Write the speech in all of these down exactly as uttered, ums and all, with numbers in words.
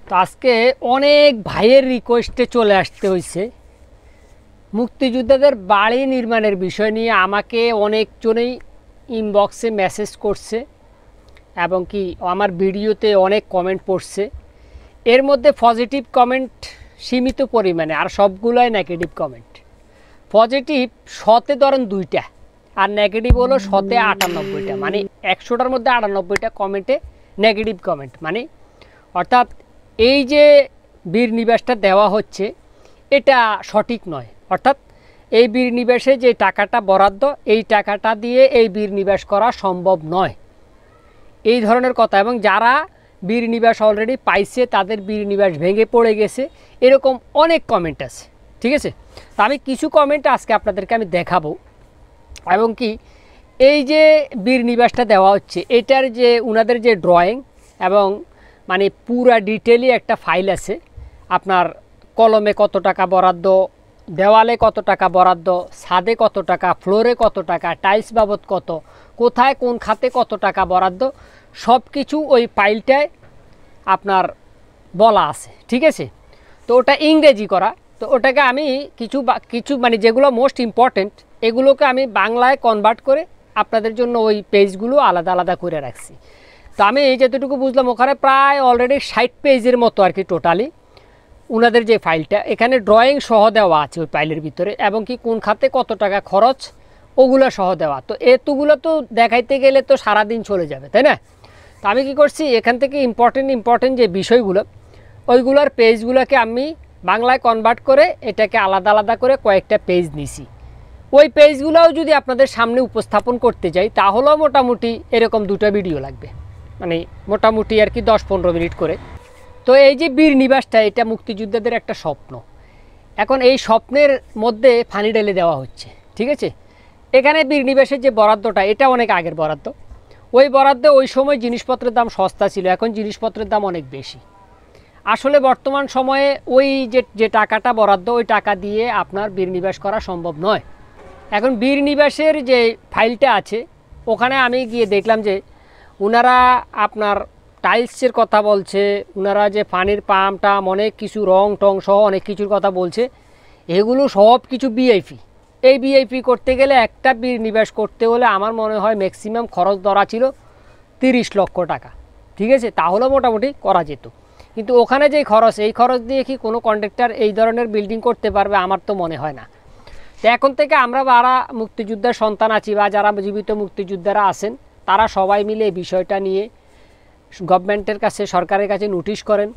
তো আজকে অনেক ভাইয়ের রিকোয়েস্টে চলে আসতে হয়েছে। মুক্তিযোদ্ধাদের বাড়ি নির্মাণের বিষয় নিয়ে আমাকে অনেকজনেই ইনবক্সে মেসেজ করছে এবং কি আমার ভিডিওতে অনেক কমেন্ট পড়ছে। এর মধ্যে পজিটিভ কমেন্ট সীমিত পরিমাণে, আর সবগুলোই নেগেটিভ কমেন্ট। পজিটিভ শতে ধরেন দুইটা, আর নেগেটিভ হলো শতে আটানব্বইটা, মানে একশোটার মধ্যে আটানব্বইটা কমেন্টে নেগেটিভ কমেন্ট। মানে অর্থাৎ এই যে বীর নিবাসটা দেওয়া হচ্ছে এটা সঠিক নয়, অর্থাৎ এই বীর নিবাসে যে টাকাটা বরাদ্দ এই টাকাটা দিয়ে এই বীর নিবাস করা সম্ভব নয়, এই ধরনের কথা। এবং যারা বীর নিবাস অলরেডি পাইছে তাদের বীর নিবাস ভেঙে পড়ে গেছে, এরকম অনেক কমেন্ট আছে। ঠিক আছে, তো আমি কিছু কমেন্ট আজকে আপনাদেরকে আমি দেখাবো। এবং কি এই যে বীর নিবাসটা দেওয়া হচ্ছে এটার যে উনাদের যে ড্রয়িং এবং মানে পুরা ডিটেইলি একটা ফাইল আছে, আপনার কলমে কত টাকা বরাদ্দ, দেওয়ালে কত টাকা বরাদ্দ, ছাদে কত টাকা, ফ্লোরে কত টাকা, টাইলস বাবদ কত, কোথায় কোন খাতে কত টাকা বরাদ্দ, সব কিছু ওই ফাইলটায় আপনার বলা আছে। ঠিক আছে, তো ওটা ইংরেজি করা, তো ওটাকে আমি কিছু কিছু মানে যেগুলো মোস্ট ইম্পর্টেন্ট এগুলোকে আমি বাংলায় কনভার্ট করে আপনাদের জন্য ওই পেজগুলো আলাদা আলাদা করে রাখছি। তো আমি এই যতটুকু বুঝলাম ওখানে প্রায় অলরেডি ষাট পেজের মতো আর কি টোটালি ওনাদের যে ফাইলটা, এখানে ড্রয়িং সহ দেওয়া আছে ওই ফাইলের ভিতরে, এবং কি কোন খাতে কত টাকা খরচ ওগুলো সহ দেওয়া। তো এতগুলো তো দেখাইতে গেলে তো সারাদিন চলে যাবে, তাই না? তো আমি কি করছি, এখান থেকে ইম্পর্টেন্ট ইম্পর্টেন্ট যে বিষয়গুলো ওইগুলোর পেজগুলোকে আমি বাংলায় কনভার্ট করে এটাকে আলাদা আলাদা করে কয়েকটা পেজ নিছি। ওই পেজগুলোও যদি আপনাদের সামনে উপস্থাপন করতে যাই তাহলেও মোটামুটি এরকম দুটো ভিডিও লাগবে, মানে মোটামুটি আর কি দশ পনেরো মিনিট করে। তো এই যে বীর নিবাসটা এটা মুক্তিযোদ্ধাদের একটা স্বপ্ন, এখন এই স্বপ্নের মধ্যে ফানি ঢেলে দেওয়া হচ্ছে। ঠিক আছে, এখানে বীর নিবাসের যে বরাদ্দটা এটা অনেক আগের বরাদ্দ, ওই বরাদ্দে ওই সময় জিনিসপত্রের দাম সস্তা ছিল, এখন জিনিসপত্রের দাম অনেক বেশি। আসলে বর্তমান সময়ে ওই যে যে টাকাটা বরাদ্দ ওই টাকা দিয়ে আপনার বীর নিবাস করা সম্ভব নয়। এখন বীর নিবাসের যে ফাইলটা আছে ওখানে আমি গিয়ে দেখলাম যে ওনারা আপনার টাইলসের কথা বলছে, ওনারা যে পানির পাম্প টাম অনেক কিছু রং টং সহ অনেক কিছুর কথা বলছে, এগুলো সব কিছু বিআইপি। এই বিআইপি করতে গেলে একটা বীর নিবাস করতে হলে আমার মনে হয় ম্যাক্সিমাম খরচ ধরা ছিল তিরিশ লক্ষ টাকা। ঠিক আছে, তাহলে মোটামুটি করা যেত, কিন্তু ওখানে যে খরচ এই খরচ দিয়ে কি কোনো কন্ট্রাক্টর এই ধরনের বিল্ডিং করতে পারবে? আমার তো মনে হয় না। তো এখন থেকে আমরা যারা মুক্তিযোদ্ধার সন্তান আছি বা যারা জীবিত মুক্তিযোদ্ধারা আছেন তারা সবাই মিলে এই বিষয়টা নিয়ে গভর্নমেন্টের কাছে সরকারের কাছে নোটিশ করেন,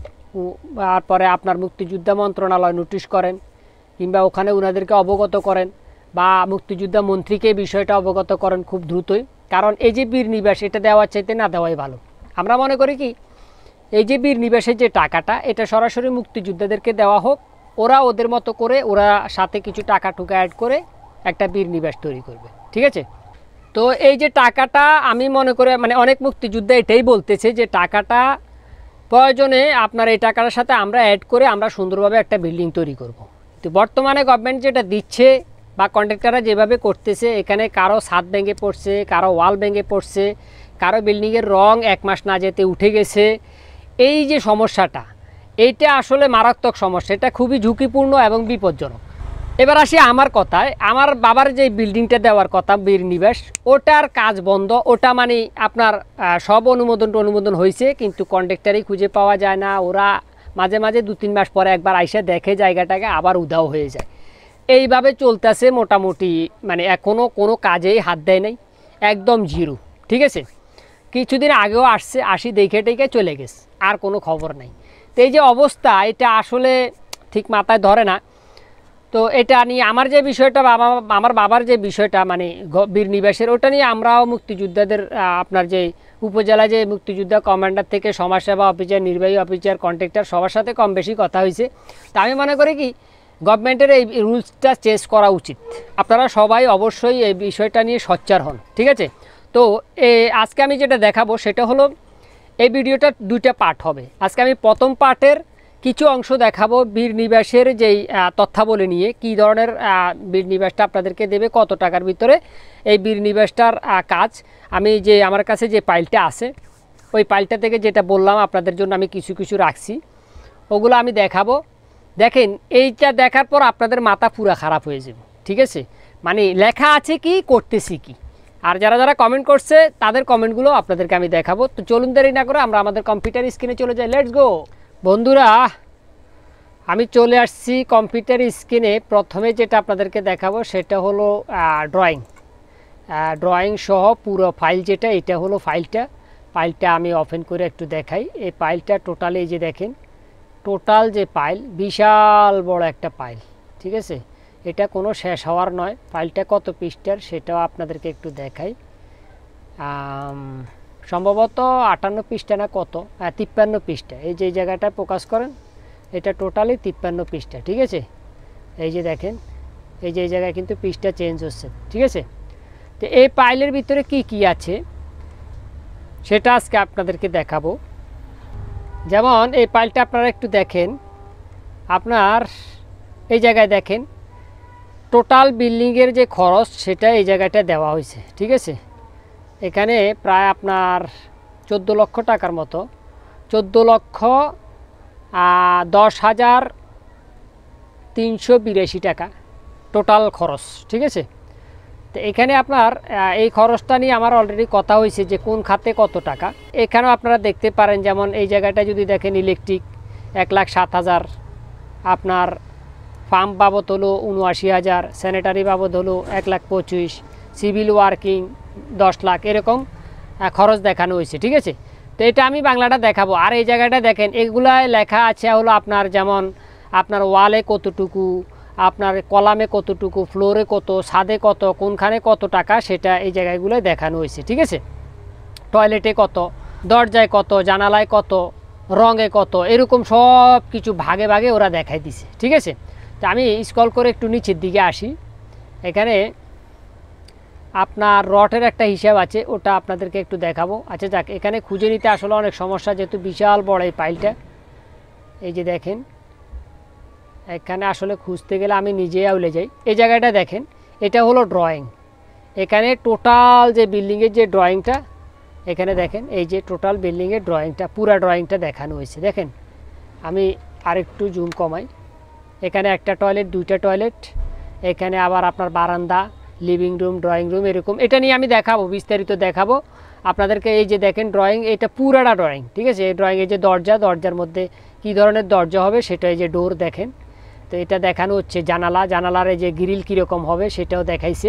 তারপরে আপনার মুক্তিযোদ্ধা মন্ত্রণালয় নোটিশ করেন, কিংবা ওখানে ওনাদেরকে অবগত করেন বা মুক্তিযোদ্ধা মন্ত্রীকে বিষয়টা অবগত করেন খুব দ্রুতই। কারণ এই যে বীর নিবাস এটা দেওয়ার চাইতে না দেওয়াই ভালো। আমরা মনে করি কি এই যে বীর নিবাসের যে টাকাটা এটা সরাসরি মুক্তিযোদ্ধাদেরকে দেওয়া হোক, ওরা ওদের মতো করে ওরা সাথে কিছু টাকা টুকা অ্যাড করে একটা বীর নিবাস তৈরি করবে। ঠিক আছে, তো এই যে টাকাটা আমি মনে করে মানে অনেক মুক্তিযোদ্ধা এটাই বলতেছে যে টাকাটা প্রয়োজনে আপনার এই টাকাটার সাথে আমরা অ্যাড করে আমরা সুন্দরভাবে একটা বিল্ডিং তৈরি করব। তো বর্তমানে গভর্নমেন্ট যেটা দিচ্ছে বা কন্ট্রাক্টররা যেভাবে করতেছে, এখানে কারো ছাদ ভেঙে পড়ছে, কারো ওয়াল ভেঙে পড়ছে, কারো বিল্ডিংয়ের রং এক মাস না যেতে উঠে গেছে। এই যে সমস্যাটা এইটা আসলে মারাত্মক সমস্যা, এটা খুবই ঝুঁকিপূর্ণ এবং বিপজ্জনক। এবার আসি আমার কথায়, আমার বাবার যে বিল্ডিংটা দেওয়ার কথা বীর নিবাস ওটার কাজ বন্ধ। ওটা মানে আপনার সব অনুমোদন অনুমোদন হয়েছে কিন্তু কন্ট্রাক্টরই খুঁজে পাওয়া যায় না। ওরা মাঝে মাঝে দু তিন মাস পরে একবার আইসা দেখে জায়গাটাকে আবার উধাও হয়ে যায়। এইভাবে চলতেছে মোটামুটি, মানে এখনও কোনো কাজেই হাত দেয় নাই, একদম জিরো। ঠিক আছে, কিছুদিন আগেও আসছে, আসি দেখে টেকে চলে গেছে, আর কোনো খবর নেই। তো এই যে অবস্থা এটা আসলে ঠিক মাথায় ধরে না। তো এটা নিয়ে আমার যে বিষয়টা বাবা আমার বাবার যে বিষয়টা মানে বীর নিবাসের ওটা নিয়ে আমরাও মুক্তিযোদ্ধাদের আপনার যে উপজেলা যে মুক্তিযোদ্ধা কমান্ডার থেকে সমাজসেবা অফিসার, নির্বাহী অফিসার, কন্ট্রাক্টর সবার সাথে কম বেশি কথা হয়েছে। তা আমি মনে করি কি গভর্নমেন্টের এই রুলসটা চেঞ্জ করা উচিত। আপনারা সবাই অবশ্যই এই বিষয়টা নিয়ে সোচ্চার হন। ঠিক আছে, তো আজকে আমি যেটা দেখাবো সেটা হলো এই ভিডিওটা দুইটা পার্ট হবে। আজকে আমি প্রথম পার্টের কিছু অংশ দেখাবো বীর নিবাসের যেই তথ্যাবলী নিয়ে, কী ধরনের বীর নিবাসটা আপনাদেরকে দেবে, কত টাকার ভিতরে এই বীর নিবাসটার কাজ। আমি যে আমার কাছে যে ফাইলটা আছে ওই ফাইলটা থেকে যেটা বললাম আপনাদের জন্য আমি কিছু কিছু রাখছি। ওগুলো আমি দেখাবো। দেখেন এইটা দেখার পর আপনাদের মাথা পুরা খারাপ হয়ে যাবে, ঠিক আছে? মানে লেখা আছে কি, করতেছি কি। আর যারা যারা কমেন্ট করছে তাদের কমেন্টগুলো আপনাদেরকে আমি দেখাবো। তো চলুন দেরি না করে আমরা আমাদের কম্পিউটার স্ক্রিনে চলে যাই, লেটস গো। বন্ধুরা আমি চলে আসছি কম্পিউটার স্ক্রিনে। প্রথমে যেটা আপনাদেরকে দেখাবো সেটা হলো ড্রয়িং ড্রয়িং সহ পুরো ফাইল, যেটা এটা হলো ফাইলটা। ফাইলটা আমি ওপেন করে একটু দেখাই। এই ফাইলটা টোটালি এই যে দেখেন, টোটাল যে ফাইল, বিশাল বড় একটা ফাইল, ঠিক আছে? এটা কোনো শেষ হওয়ার নয়। ফাইলটা কত পৃষ্ঠার সেটাও আপনাদেরকে একটু দেখাই। সম্ভবত আটান্ন পৃষ্ঠা না কত, হ্যাঁ তিপ্পান্ন পৃষ্ঠা। এই যে এই জায়গাটায় ফোকাস করেন, এটা টোটালি তিপ্পান্ন পৃষ্ঠা, ঠিক আছে? এই যে দেখেন, এই যে এই জায়গায় কিন্তু পৃষ্ঠা চেঞ্জ হচ্ছে, ঠিক আছে? তো এই ফাইলের ভিতরে কি কি আছে সেটা আজকে আপনাদেরকে দেখাবো। যেমন এই ফাইলটা আপনারা একটু দেখেন, আপনার এই জায়গায় দেখেন টোটাল বিল্ডিংয়ের যে খরচ সেটা এই জায়গাটা দেওয়া হয়েছে, ঠিক আছে? এখানে প্রায় আপনার চোদ্দো লক্ষ টাকার মতো, চোদ্দো লক্ষ দশ হাজার তিনশো বিরাশি টাকা টোটাল খরচ, ঠিক আছে? তো এখানে আপনার এই খরচটা নিয়ে আমার অলরেডি কথা হয়েছে যে কোন খাতে কত টাকা। এখানেও আপনারা দেখতে পারেন, যেমন এই জায়গাটা যদি দেখেন ইলেকট্রিক এক লাখ সাত হাজার, আপনার পাম্প বাবদ হলো উনআশি হাজার, স্যানিটারি বাবদ হলো এক লাখ পঁচিশ, সিভিল ওয়ার্কিং দশ লাখ, এরকম খরচ দেখানো হয়েছে, ঠিক আছে? তো এটা আমি বাংলাটা দেখাবো। আর এই জায়গাটা দেখেন, এগুলায় লেখা আছে হলো আপনার যেমন আপনার ওয়ালে কতটুকু, আপনার কলামে কতটুকু, ফ্লোরে কত, ছাদে কত, কোনখানে কত টাকা, সেটা এই জায়গাগুলো দেখানো হয়েছে, ঠিক আছে? টয়লেটে কত, দরজায় কত, জানালায় কত, রঙে কত, এরকম সব কিছু ভাগে ভাগে ওরা দেখাই দিছে, ঠিক আছে? তো আমি স্ক্রল করে একটু নিচের দিকে আসি। এখানে আপনার রটের একটা হিসাব আছে, ওটা আপনাদেরকে একটু দেখাবো। আচ্ছা যাক, এখানে খুঁজে নিতে আসলে অনেক সমস্যা, যেহেতু বিশাল বড় এই ফাইলটা। এই যে দেখেন, এখানে আসলে খুঁজতে গেলে আমি নিজে আউলে যাই। এই জায়গাটা দেখেন, এটা হলো ড্রয়িং। এখানে টোটাল যে বিল্ডিংয়ের যে ড্রয়িংটা, এখানে দেখেন এই যে টোটাল বিল্ডিংয়ের ড্রয়িংটা, পুরা ড্রয়িংটা দেখানো হয়েছে। দেখেন আমি আরেকটু জুম কমাই। এখানে একটা টয়লেট, দুইটা টয়লেট, এখানে আবার আপনার বারান্দা, লিভিং রুম, ড্রয়িং রুম, এরকম। এটা নিয়ে আমি দেখাবো, বিস্তারিত দেখাবো আপনাদেরকে। এই যে দেখেন ড্রয়িং, এটা পুরাটা ড্রয়িং, ঠিক আছে? এই ড্রয়িং, এই যে দরজা, দরজার মধ্যে কী ধরনের দরজা হবে সেটা, এই যে ডোর দেখেন। তো এটা দেখানো হচ্ছে জানালা, জানালার এই যে গ্রিল কীরকম হবে সেটাও দেখাইছে।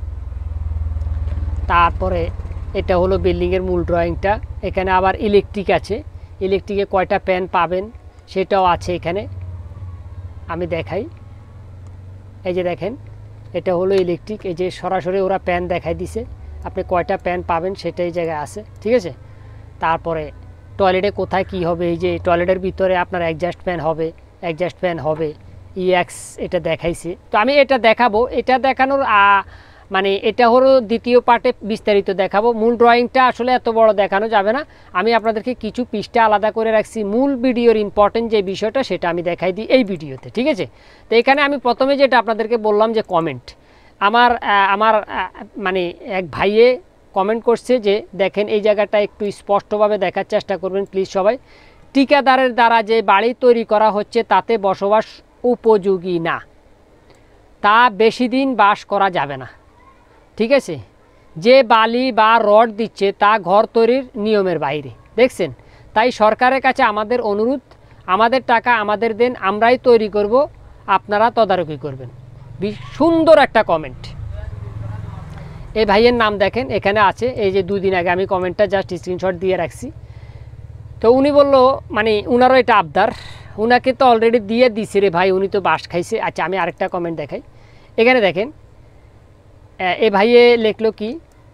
তারপরে এটা হলো বিল্ডিংয়ের মূল ড্রয়িংটা। এখানে আবার ইলেকট্রিক আছে, ইলেকট্রিকে কয়টা প্যান পাবেন সেটাও আছে এখানে, আমি দেখাই। এই যে দেখেন, এটা হলো ইলেকট্রিক, এই যে সরাসরি ওরা প্যান দেখাই দিছে, আপনি কয়টা প্যান পাবেন সেটা এই জায়গায় আছে, ঠিক আছে? তারপরে টয়লেটে কোথায় কি হবে, এই যে টয়লেটের ভিতরে আপনার অ্যাডজাস্ট ফ্যান হবে, অ্যাডজাস্ট ফ্যান হবে, ইএক্স, এটা দেখাইছে। তো আমি এটা দেখাবো। এটা দেখানোর মানে এটা হলো দ্বিতীয় পার্টে বিস্তারিত দেখাবো। মূল ড্রয়িংটা আসলে এত বড় দেখানো যাবে না, আমি আপনাদেরকে কিছু পৃষ্ঠা আলাদা করে রাখছি। মূল ভিডিওর ইম্পর্টেন্ট যে বিষয়টা সেটা আমি দেখাই দিই এই ভিডিওতে, ঠিক আছে? তো এখানে আমি প্রথমে যেটা আপনাদেরকে বললাম যে কমেন্ট, আমার আমার মানে এক ভাইয়ে কমেন্ট করছে যে দেখেন এই জায়গাটা একটু স্পষ্টভাবে দেখার চেষ্টা করবেন প্লিজ সবাই। ঠিকাদারের দ্বারা যে বাড়ি তৈরি করা হচ্ছে তাতে বসবাস উপযোগী না, তা বেশি দিন বাস করা যাবে না, ঠিক আছে? যে বালি বা রড দিচ্ছে তা ঘর তৈরির নিয়মের বাইরে, দেখছেন? তাই সরকারের কাছে আমাদের অনুরোধ, আমাদের টাকা আমাদের দেন, আমরাই তৈরি করব, আপনারা তদারকি করবেন। সুন্দর একটা কমেন্ট। এই ভাইয়ের নাম দেখেন এখানে আছে, এই যে দুই দিন আগে আমি কমেন্টটা জাস্ট স্ক্রিনশট দিয়ে রাখছি। তো উনি বলল, মানে উনারও এটা আবদার, উনাকে তো অলরেডি দিয়ে দিছে রে ভাই, উনি তো বাস খাইছে। আচ্ছা আমি আরেকটা কমেন্ট দেখাই। এখানে দেখেন এ ভাইয়ে লিখলো কি,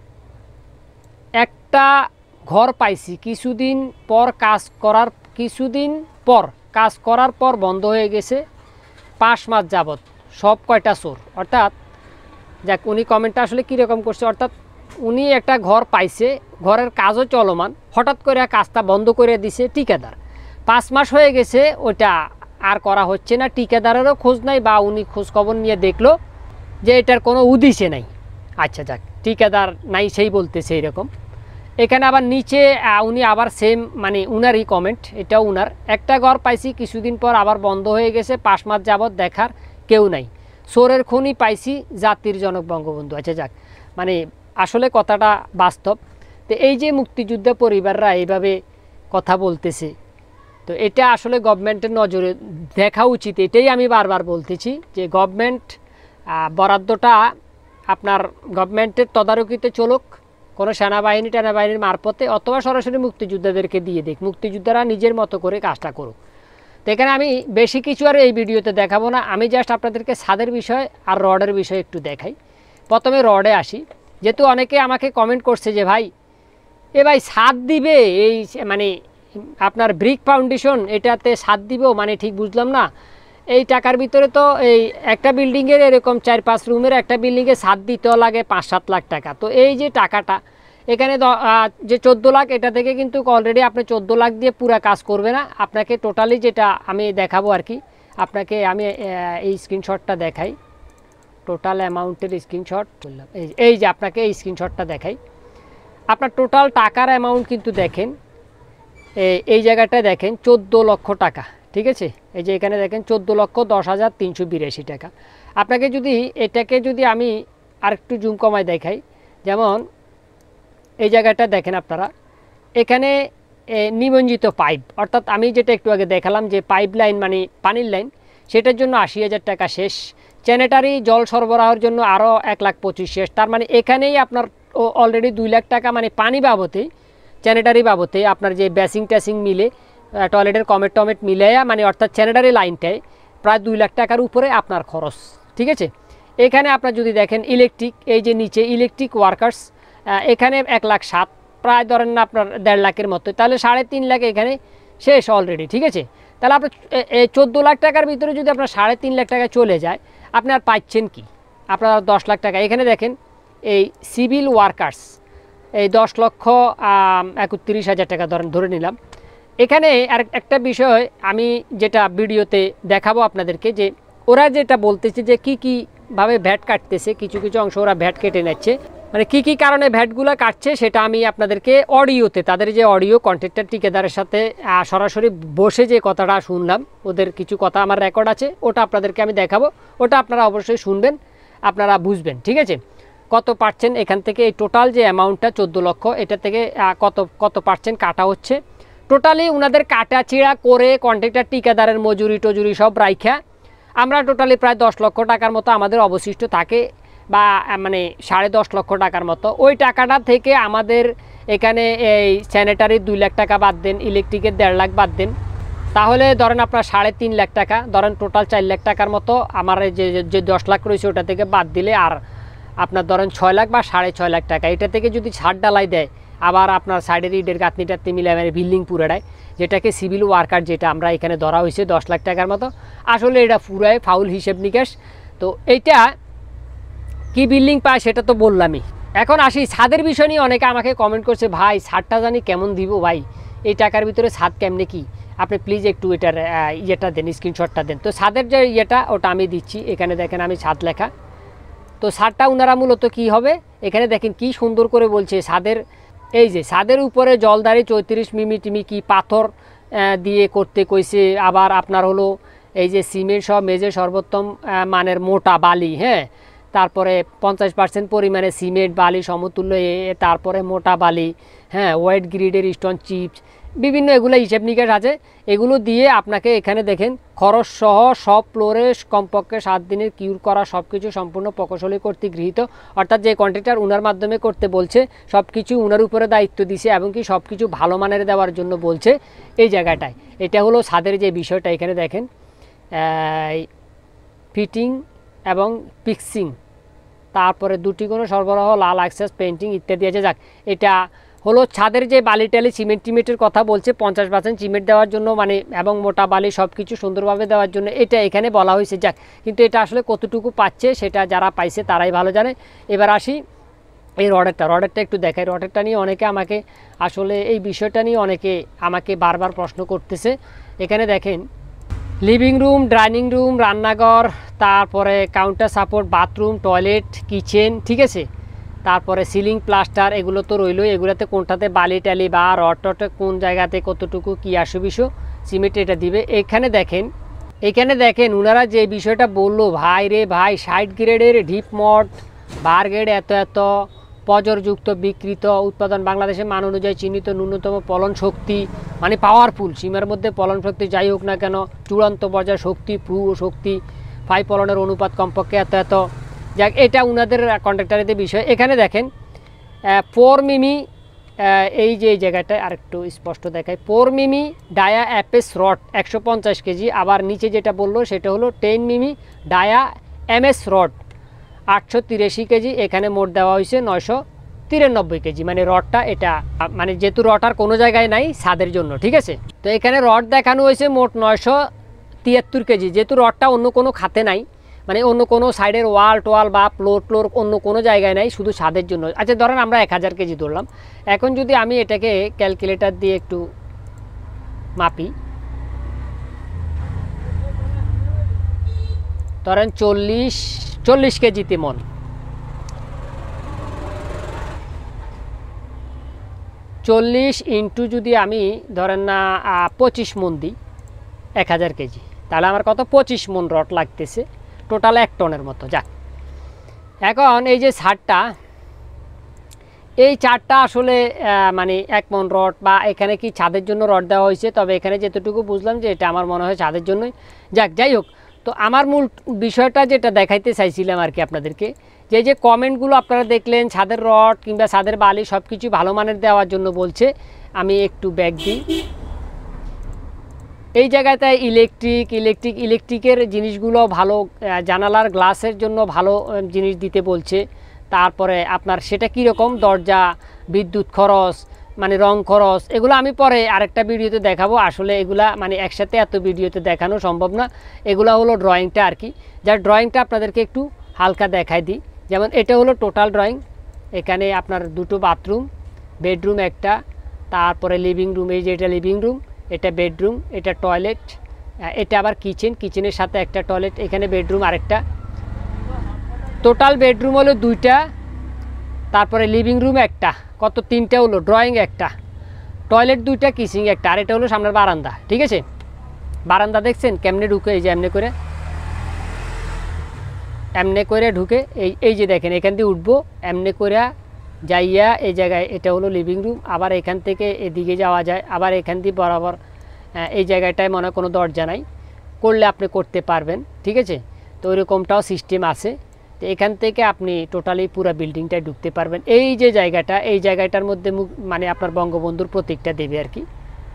একটা ঘর পাইছি, কিছুদিন পর কাজ করার কিছুদিন পর কাজ করার পর বন্ধ হয়ে গেছে, পাঁচ মাস যাবত, সব কয়টা চোর। অর্থাৎ যাক, উনি কমেন্টটা আসলে কীরকম করছে, অর্থাৎ উনি একটা ঘর পাইছে, ঘরের কাজও চলমান, হঠাৎ করে কাজটা বন্ধ করে দিছে ঠিকাদার, পাঁচ মাস হয়ে গেছে, ওটা আর করা হচ্ছে না, ঠিকাদারেরও খোঁজ নাই, বা উনি খোঁজ খবর নিয়ে দেখলো যে এটার কোনো উদ্দেশ্যে নাই। আচ্ছা যাক, ঠিকাদার নাই সেই বলতেছে এরকম। এখানে আবার নিচে উনি আবার সেম মানে উনারই কমেন্ট, এটাও উনার, একটা ঘর পাইছি কিছুদিন পর আবার বন্ধ হয়ে গেছে, পাঁচ মাস যাবৎ দেখার কেউ নাই, চোরের খনি পাইছি জাতির জনক বঙ্গবন্ধু। আচ্ছা যাক, মানে আসলে কথাটা বাস্তব। তো এই যে মুক্তিযোদ্ধা পরিবাররা এইভাবে কথা বলতেছে, তো এটা আসলে গভর্নমেন্টের নজরে দেখা উচিত। এটাই আমি বারবার বলতেছি যে গভর্নমেন্ট বরাদ্দটা আপনার গভর্নমেন্টের তদারকিতে চলুক, কোনো সেনাবাহিনী টেনাবাহিনীর মারফতে, অথবা সরাসরি মুক্তিযোদ্ধাদেরকে দিয়ে দিক, মুক্তিযোদ্ধারা নিজের মতো করে কাজটা করুক। তো এখানে আমি বেশি কিছু আর এই ভিডিওতে দেখাবো না, আমি জাস্ট আপনাদেরকে ছাদের বিষয় আর রডের বিষয় একটু দেখাই। প্রথমে রডে আসি, যেহেতু অনেকে আমাকে কমেন্ট করছে যে ভাই এ ভাই ছাদ দিবে, এই মানে আপনার ব্রিক ফাউন্ডেশন এটাতে ছাদ দিবেও, মানে ঠিক বুঝলাম না। এই টাকার ভিতরে তো এই একটা বিল্ডিংয়ের এরকম চার পাঁচ রুমের একটা বিল্ডিংয়ে ছাদ দিতেও লাগে পাঁচ সাত লাখ টাকা। তো এই যে টাকাটা এখানে যে চোদ্দো লাখ, এটা থেকে কিন্তু অলরেডি আপনি চোদ্দো লাখ দিয়ে পুরো কাজ করবে না, আপনাকে টোটালি যেটা আমি দেখাবো আর কি, আপনাকে আমি এই স্ক্রিনশটটা দেখাই, টোটাল অ্যামাউন্টের স্ক্রিনশট করলাম, এই এই যে আপনাকে এই স্ক্রিনশটটা দেখাই। আপনার টোটাল টাকার অ্যামাউন্ট কিন্তু দেখেন এই জায়গাটায় দেখেন চোদ্দো লক্ষ টাকা, ঠিক আছে। এই যে এখানে দেখেন চোদ্দো লক্ষ দশ হাজার তিনশো বিরাশি টাকা। আপনাকে যদি এটাকে যদি আমি আর একটু জুম কমায় দেখাই, যেমন এই জায়গাটা দেখেন আপনারা, এখানে নিবঞ্জিত পাইপ, অর্থাৎ আমি যেটা একটু আগে দেখালাম যে পাইপ লাইন মানে পানির লাইন, সেটার জন্য আশি হাজার টাকা শেষ, স্যানিটারি জল সরবরাহের জন্য আরও এক লাখ পঁচিশ শেষ। তার মানে এখানেই আপনার অলরেডি দুই লাখ টাকা মানে পানি বাবদে, স্যানিটারি বাবদে আপনার যে বেসিং ট্যাসিং মিলে, টয়লেটের কমেট টমেট মিলে, মানে অর্থাৎ স্যানিটারি লাইনটায় প্রায় দুই লাখ টাকার উপরে আপনার খরচ, ঠিক আছে। এখানে আপনার যদি দেখেন ইলেকট্রিক, এই যে নিচে ইলেকট্রিক ওয়ার্কার্স, এখানে এক লাখ সাত, প্রায় ধরেন না আপনার দেড় লাখের মতো, তাহলে সাড়ে তিন লাখ এখানে শেষ অলরেডি, ঠিক আছে। তাহলে আপনার এই চোদ্দো লাখ টাকার ভিতরে যদি আপনার সাড়ে তিন লাখ টাকা চলে যায়, আপনি আর পাচ্ছেন কি, আপনার দশ লাখ টাকা। এখানে দেখেন এই সিভিল ওয়ার্কার্স এই দশ লক্ষ একত্রিশ হাজার টাকা ধরেন ধরে নিলাম। এখানে আর একটা বিষয় আমি যেটা ভিডিওতে দেখাবো আপনাদেরকে, যে ওরা যেটা বলতেছে যে কী কীভাবে ভ্যাট কাটতেছে, কিছু কিছু অংশ ওরা ভ্যাট কেটে নিচ্ছে, মানে কী কী কারণে ভ্যাটগুলো কাটছে সেটা আমি আপনাদেরকে অডিওতে, তাদের যে অডিও কন্ট্রাক্টর ঠিকাদারের সাথে সরাসরি বসে যে কথাটা শুনলাম, ওদের কিছু কথা আমার রেকর্ড আছে, ওটা আপনাদেরকে আমি দেখাবো, ওটা আপনারা অবশ্যই শুনবেন, আপনারা বুঝবেন, ঠিক আছে। কত পার্সেন্ট এখান থেকে এই টোটাল যে অ্যামাউন্টটা চোদ্দো লক্ষ, এটা থেকে কত কত পার্সেন্ট কাটা হচ্ছে, টোটালি ওনাদের কাটা চিড়া করে কন্ট্রাক্টর ঠিকাদারের মজুরি টজুরি সব রাইখা আমরা টোটালি প্রায় দশ লক্ষ টাকার মতো আমাদের অবশিষ্ট থাকে, বা মানে সাড়ে দশ লক্ষ টাকার মতো। ওই টাকাটা থেকে আমাদের এখানে এই স্যানিটারির দুই লাখ টাকা বাদ দেন, ইলেকট্রিকের দেড় লাখ বাদ দেন, তাহলে ধরেন আপনার সাড়ে তিন লাখ টাকা, ধরেন টোটাল চার লাখ টাকার মতো আমার যে যে দশ লাখ রয়েছে ওটা থেকে বাদ দিলে আর আপনার ধরেন ছয় লাখ বা সাড়ে ছয় লাখ টাকা। এটা থেকে যদি ছাদ ডালাই দেয়, আবার আপনার সাইডের ইটের গাঁথনি টাতনি মিলে মানে বিল্ডিং পুরাটায়, যেটাকে সিভিল ওয়ার্কার যেটা আমরা এখানে ধরা হয়েছে দশ লাখ টাকার মতো, আসলে এটা পুরাই ফাউল হিসেব নিকাশ। তো এইটা কি বিল্ডিং পায় সেটা তো বললামই। এখন আসি ছাদের বিষয় নিয়ে, অনেকে আমাকে কমেন্ট করছে ভাই ছাদটা জানি কেমন দিব ভাই, এই টাকার ভিতরে ছাদ কেমনে কি, আপনি প্লিজ একটু এটার ইয়েটা দেন, স্ক্রিনশটটা দেন। তো ছাদের যে ইয়েটা ওটা আমি দিচ্ছি, এখানে দেখেন আমি ছাদ লেখা। তো ছাদটা ওনারা মূলত কি হবে, এখানে দেখেন কি সুন্দর করে বলছে ছাদের, এই যে ছাদের উপরে জলদারি চৌত্রিশ মিমি টিমি কি পাথর দিয়ে করতে কইছে, আবার আপনার হলো এই যে সিমেন্ট সব মেঝে সর্বোত্তম মানের মোটা বালি, হ্যাঁ, তারপরে পঞ্চাশ পার্সেন্ট পরিমাণে সিমেন্ট বালি সমতুল্য, তারপরে মোটা বালি, হ্যাঁ, হোয়াইট গ্রিডের স্টোন চিপস, বিভিন্ন এগুলো হিসেব নিকেশ আছে, এগুলো দিয়ে আপনাকে এখানে দেখেন খরচ সহ সব ফ্লোরে কমপক্ষে সাত দিনের কিউর করা সব কিছু সম্পূর্ণ প্রকৌশলী কর্তৃক গৃহীত, অর্থাৎ যে কন্ট্রাক্টর উনার মাধ্যমে করতে বলছে সব কিছু উনার উপরে দায়িত্ব দিছে এবং কি সব কিছু ভালো মানের দেওয়ার জন্য বলছে এই জায়গাটায়। এটা হলো ছাদের যে বিষয়টা, এখানে দেখেন ফিটিং এবং পিক্সিং, তারপরে দুটি কোনো সরবরাহ, লাল অ্যাক্সেস পেন্টিং ইত্যাদি আছে। যাক, এটা হলো ছাদের যে বালি টালি সিমেন্ট টিমেন্টের কথা বলছে, পঞ্চাশ পার্সেন্ট সিমেন্ট দেওয়ার জন্য মানে এবং মোটা বালি সব কিছু সুন্দরভাবে দেওয়ার জন্য এটা এখানে বলা হয়েছে। যাক, কিন্তু এটা আসলে কতটুকু পাচ্ছে সেটা যারা পাইছে তারাই ভালো জানে। এবার আসি এই রডেরটা, রডেরটা একটু দেখাই। রডেরটা নিয়ে অনেকে আমাকে আসলে এই বিষয়টা নিয়ে অনেকে আমাকে বারবার প্রশ্ন করতেছে। এখানে দেখেন লিভিং রুম, ডাইনিং রুম, রান্নাঘর, তারপরে counter support, bathroom, toilet, kitchen, ঠিক আছে, তারপরে সিলিং প্লাস্টার এগুলো তো রইলো, এগুলোতে কোনটাতে বালি টালি বা রড টটে কোন জায়গাতে কতটুকু কী আসো বিষয় সিমেন্ট এটা দিবে। এখানে দেখেন এখানে দেখেন ওনারা যে বিষয়টা বললো, ভাই রে ভাই ষাট গ্রেডের ডিপ মড বার গ্রেড এত এত পজরযুক্ত বিকৃত উৎপাদন বাংলাদেশের মান অনুযায়ী চিহ্নিত ন্যূনতম ফলন শক্তি, মানে পাওয়ারফুল সীমার মধ্যে ফলন শক্তি যাই হোক না কেন, চূড়ান্ত পর্যায়ে শক্তি প্রু ও শক্তি ফাই ফলনের অনুপাত কমপক্ষে এত এত। যাক এটা ওনাদের কন্ট্রাক্টারিতে বিষয়। এখানে দেখেন ফোর মিমি, এই যে এই জায়গাটায় আরেকটু স্পষ্ট দেখায়, ফোর মিমি ডায়া অ্যাপেস রড একশো পঞ্চাশ কেজি। আবার নিচে যেটা বললো সেটা হলো ten mm dia MS rod আটশো তিরাশি কেজি। এখানে মোট দেওয়া হয়েছে নয়শো তিরানব্বই কেজি, মানে রডটা এটা মানে যেহেতু রড আর কোনো জায়গায় নাই ছাদের জন্য, ঠিক আছে। তো এখানে রড দেখানো হয়েছে মোট নয়শো তিয়াত্তর কেজি, যেহেতু রডটা অন্য কোনো খাতে নাই, মানে অন্য কোনো সাইডের ওয়াল টোয়াল বা ফ্লোর ফ্লোর অন্য কোনো জায়গায় নাই, শুধু ছাদের জন্য। আচ্ছা ধরেন আমরা এক হাজার কেজি ধরলাম। এখন যদি আমি এটাকে ক্যালকুলেটর দিয়ে একটু মাপি, ধরেন চল্লিশ চল্লিশ কেজিতে মন, চল্লিশ ইন্টু যদি আমি ধরেন না পঁচিশ মন দিই এক হাজার কেজি, তাহলে আমার কত পঁচিশ মন রড লাগতেছে, টোটাল এক টনের মতো। যাক এখন এই যে ছাদটা, এই চারটা আসলে মানে এক মন রড, বা এখানে কি ছাদের জন্য রড দেওয়া হয়েছে, তবে এখানে যেতটুকু বুঝলাম যে এটা আমার মনে হয় ছাদের জন্যই। যাক যাই হোক, তো আমার মূল বিষয়টা যেটা দেখাইতে চাইছিলাম আর কি আপনাদেরকে, যে যে কমেন্টগুলো আপনারা দেখলেন ছাদের রড কিংবা ছাদের বালি সব কিছু ভালো মানের দেওয়ার জন্য বলছে। আমি একটু ব্যাক দিই, এই জায়গাটায় ইলেকট্রিক ইলেকট্রিক ইলেকট্রিকের জিনিসগুলো ভালো, জানালার গ্লাসের জন্য ভালো জিনিস দিতে বলছে। তারপরে আপনার সেটা কীরকম দরজা, বিদ্যুৎ খরচ, মানে রং খরচ, এগুলো আমি পরে আরেকটা ভিডিওতে দেখাবো। আসলে এগুলা মানে একসাথে এত ভিডিওতে দেখানো সম্ভব না। এগুলা হলো ড্রয়িংটা আর কি, যার ড্রয়িংটা আপনাদেরকে একটু হালকা দেখাই দিই। যেমন এটা হলো টোটাল ড্রয়িং, এখানে আপনার দুটো বাথরুম, বেডরুম একটা, তারপরে লিভিং রুম, এই যে এটা লিভিং রুম, এটা বেডরুম, এটা টয়লেট, এটা আবার কিচেন, কিচেনের সাথে একটা টয়লেট, এখানে বেডরুম আরেকটা, টোটাল বেডরুম হলো দুইটা, তারপরে লিভিং রুম একটা, কত তিনটা হলো, ড্রয়িং একটা, টয়লেট দুইটা, কিচেন একটা, আর এটা হলো সামনের বারান্দা, ঠিক আছে। বারান্দা দেখছেন কেমনে ঢুকে, এই যে এমনি করে এমনি করে ঢুকে, এই এই যে দেখেন এখান দিয়ে উঠবো এমনি করে যাইয়া এই জায়গায়, এটা হলো লিভিং রুম। আবার এখান থেকে এদিকে যাওয়া যায়, আবার এখান দিয়ে বরাবর এই জায়গাটায় মনে কোনো দরজা নাই, করলে আপনি করতে পারবেন, ঠিক আছে। তো ওইরকমটাও সিস্টেম আছে। তো এখান থেকে আপনি টোটালি পুরো বিল্ডিংটায় ঢুকতে পারবেন। এই যে জায়গাটা, এই জায়গাটার মধ্যে মুখ মানে আপনার বঙ্গবন্ধুর প্রতীকটা দেবে আর কি।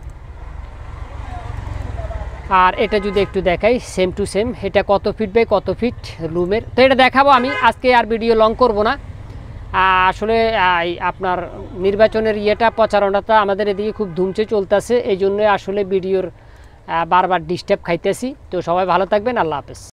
আর এটা যদি একটু দেখাই সেম টু সেম, এটা কত ফিট বাই কত ফিট রুমের, তো এটা দেখাবো আমি আজকে, আর ভিডিও লং করব না। আসলে আপনার নির্বাচনের ইয়েটা প্রচারণাটা আমাদের এদিকে খুব ধুমচে চলতেছে, এই জন্য আসলে ভিডিওর বারবার ডিস্টার্ব খাইতেছি। তো সবাই ভালো থাকবেন, আল্লাহ হাফেজ।